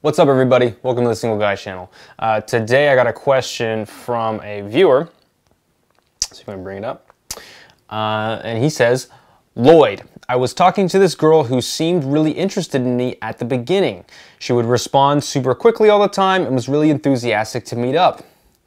What's up, everybody? Welcome to the Single Guy channel. Today I got a question from a viewer. So I'm going to bring it up. And he says, Lloyd, I was talking to this girl who seemed really interested in me at the beginning. She would respond super quickly all the time and was really enthusiastic to meet up.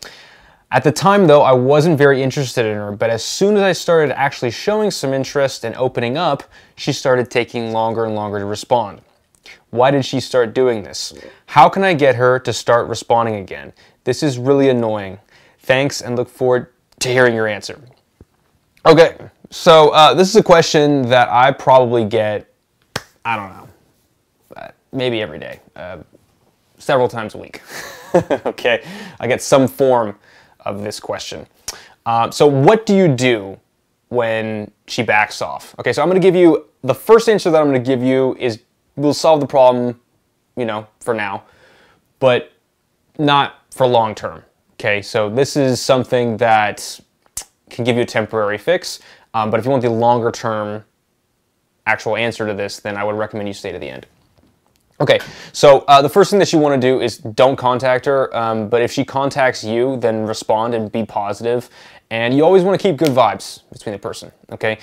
At the time, though, I wasn't very interested in her, but as soon as I started actually showing some interest and opening up, she started taking longer and longer to respond. Why did she start doing this? How can I get her to start responding again? This is really annoying. Thanks, and look forward to hearing your answer. Okay, so this is a question that I probably get, I don't know, maybe every day, several times a week. Okay, I get some form of this question. So what do you do when she backs off? Okay, so I'm going to give you, the first answer that I'm going to give you is we'll solve the problem, you know, for now, but not for long term. Okay, so this is something that can give you a temporary fix, but if you want the longer term actual answer to this, then I would recommend you stay to the end. Okay, so the first thing that you want to do is don't contact her, but if she contacts you, then respond and be positive. And you always want to keep good vibes between the person, okay?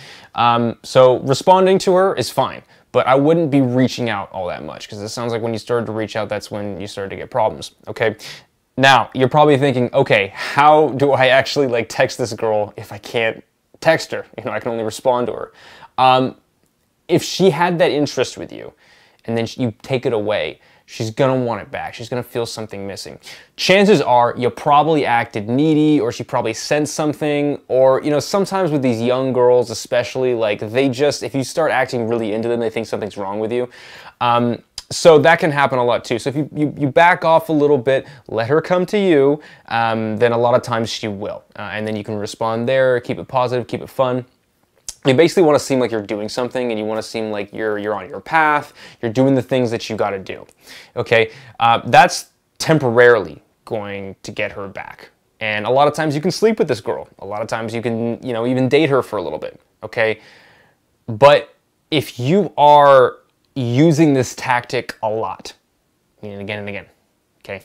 So responding to her is fine, but I wouldn't be reaching out all that much, because it sounds like when you started to reach out, that's when you started to get problems, okay? Now, you're probably thinking, okay, how do I actually like text this girl if I can't text her? You know, I can only respond to her. If she had that interest with you, and then you take it away, she's gonna want it back. She's gonna feel something missing. Chances are you probably acted needy, or she probably sensed something, or, you know, sometimes with these young girls especially, like they just, if you start acting really into them, they think something's wrong with you. So that can happen a lot too. So if you back off a little bit, let her come to you, then a lot of times she will. And then you can respond there, keep it positive, keep it fun. You basically want to seem like you're doing something, and you want to seem like you're on your path, you're doing the things that you got to do, okay? That's temporarily going to get her back. And a lot of times you can sleep with this girl. A lot of times you can, you know, even date her for a little bit, okay? But if you are using this tactic a lot, and again and again, okay?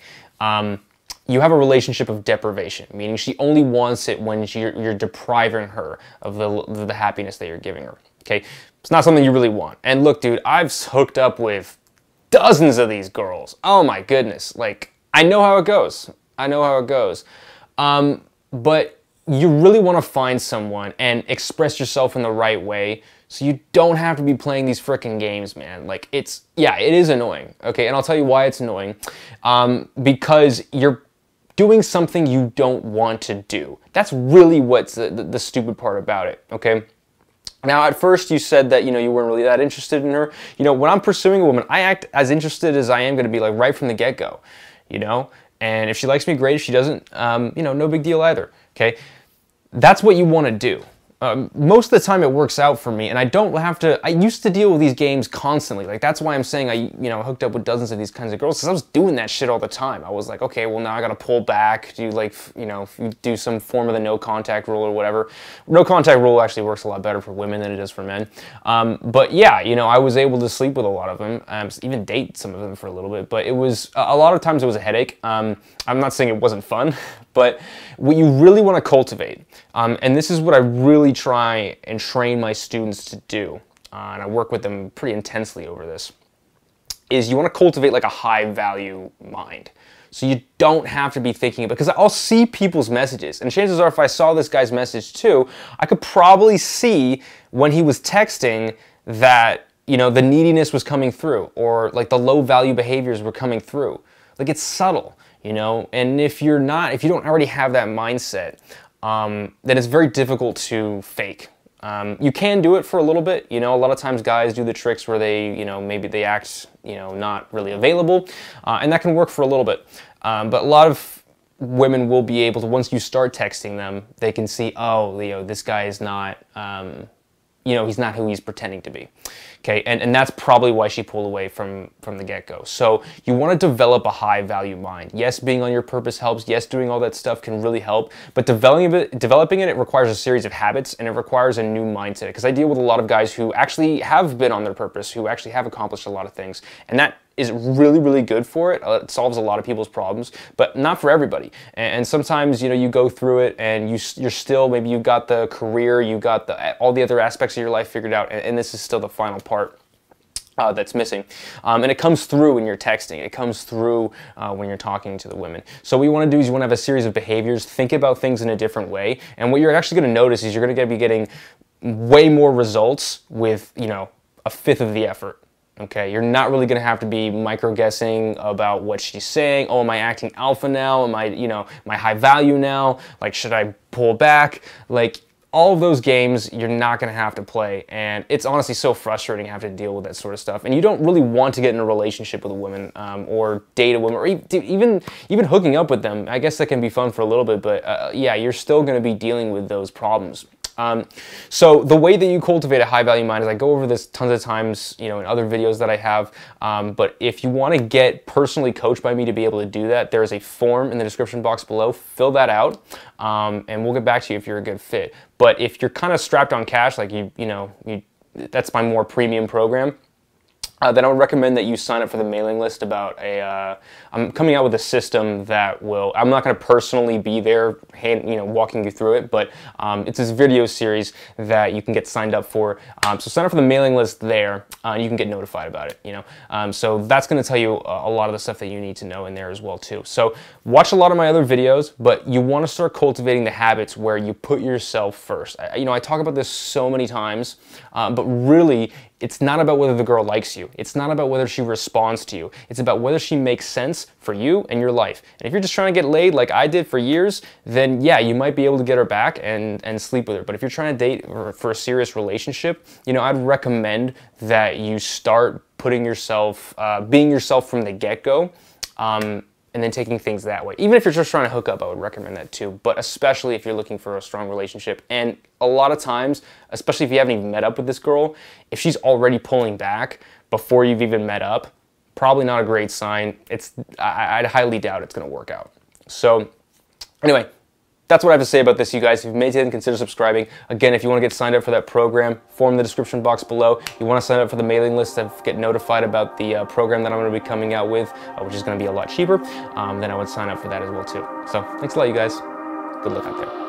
You have a relationship of deprivation, meaning she only wants it when you're depriving her of the happiness that you're giving her, okay? It's not something you really want. And look, dude, I've hooked up with dozens of these girls. Oh my goodness. Like, I know how it goes. I know how it goes. But you really want to find someone and express yourself in the right way, so you don't have to be playing these frickin' games, man. Like, yeah, it is annoying, okay? And I'll tell you why it's annoying. Because you're doing something you don't want to do. That's really what's the stupid part about it, okay? Now, at first you said that, you know, you weren't really that interested in her. You know, when I'm pursuing a woman, I act as interested as I am going to be, like, right from the get-go, you know? And if she likes me, great. If she doesn't, you know, no big deal either, okay? That's what you want to do. Most of the time it works out for me, and I don't have to, I used to deal with these games constantly. Like, that's why I'm saying I, you know, hooked up with dozens of these kinds of girls, because I was doing that shit all the time. I was like, okay, well, now I gotta pull back, do like, you know, do some form of the no contact rule or whatever. No contact rule actually works a lot better for women than it does for men. But yeah, you know, I was able to sleep with a lot of them, even date some of them for a little bit, but it was, a lot of times it was a headache. I'm not saying it wasn't fun, but what you really want to cultivate, and this is what I really try and train my students to do, and I work with them pretty intensely over this, is you want to cultivate like a high value mind. So you don't have to be thinking about, because I'll see people's messages, and chances are if I saw this guy's message too, I could probably see when he was texting that, you know, the neediness was coming through, or like the low value behaviors were coming through. Like, it's subtle. You know, and if you don't already have that mindset, then it's very difficult to fake. You can do it for a little bit. You know, a lot of times guys do the tricks where they, you know, maybe they act, you know, not really available, and that can work for a little bit. But a lot of women will be able to, once you start texting them, they can see, oh, you know, this guy is not, you know, he's not who he's pretending to be. Okay, and that's probably why she pulled away from the get-go. So you want to develop a high-value mind. Yes, being on your purpose helps. Yes, doing all that stuff can really help. But developing it requires a series of habits, and it requires a new mindset. Because I deal with a lot of guys who actually have been on their purpose, who actually have accomplished a lot of things. And that is really, really good for it. It solves a lot of people's problems, but not for everybody. And sometimes, you know, you go through it and you're still, maybe you got the career, you got all the other aspects of your life figured out, and this is still the final part that's missing. And it comes through when you're texting. It comes through when you're talking to the women. So what you want to do is you want to have a series of behaviors, think about things in a different way, and what you're actually going to notice is you're going to be getting way more results with, you know, a fifth of the effort. Okay, you're not really going to have to be micro-guessing about what she's saying. Oh, am I acting alpha now? Am I, you know, am I high value now? Like, should I pull back? Like, all of those games you're not going to have to play, and it's honestly so frustrating to have to deal with that sort of stuff. And you don't really want to get in a relationship with a woman or date a woman, or even hooking up with them. I guess that can be fun for a little bit, but yeah, you're still going to be dealing with those problems. So the way that you cultivate a high value mind is, I go over this tons of times, you know, in other videos that I have, but if you want to get personally coached by me to be able to do that, there is a form in the description box below. Fill that out, and we'll get back to you if you're a good fit. But if you're kind of strapped on cash, like that's my more premium program, then I would recommend that you sign up for the mailing list. About I'm coming out with a system that will, I'm not going to personally be there, walking you through it, but it's this video series that you can get signed up for. So sign up for the mailing list there, and you can get notified about it, So that's going to tell you a lot of the stuff that you need to know in there as well too. So watch a lot of my other videos, but you want to start cultivating the habits where you put yourself first. I talk about this so many times, but really, it's not about whether the girl likes you. It's not about whether she responds to you. It's about whether she makes sense for you and your life. And if you're just trying to get laid like I did for years, then yeah, you might be able to get her back and sleep with her. But if you're trying to date for a serious relationship, I'd recommend that you start putting yourself, being yourself from the get-go, and then taking things that way. Even if you're just trying to hook up, I would recommend that too, but especially if you're looking for a strong relationship. And a lot of times, especially if you haven't even met up with this girl, if she's already pulling back before you've even met up, probably not a great sign. I'd highly doubt it's gonna work out. So anyway, that's what I have to say about this, you guys. If you've made it, then consider subscribing. Again, if you want to get signed up for that program, form in the description box below. You want to sign up for the mailing list to get notified about the program that I'm going to be coming out with, which is going to be a lot cheaper, then I would sign up for that as well too. So thanks a lot, you guys. Good luck out there.